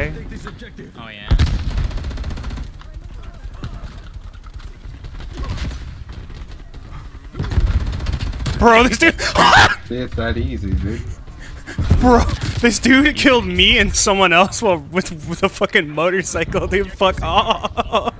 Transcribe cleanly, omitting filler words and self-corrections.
guy. Oh yeah. Bro, this dude. It's that easy, dude. Bro, this dude killed me and someone else while with a fucking motorcycle, dude. Fuck off.